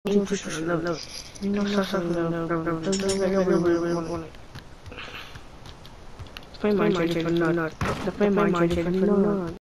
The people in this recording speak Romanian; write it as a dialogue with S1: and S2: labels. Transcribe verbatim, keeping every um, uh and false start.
S1: You push the load. You know, something low. Fai mangiare il nord. Fai mangiare il nord.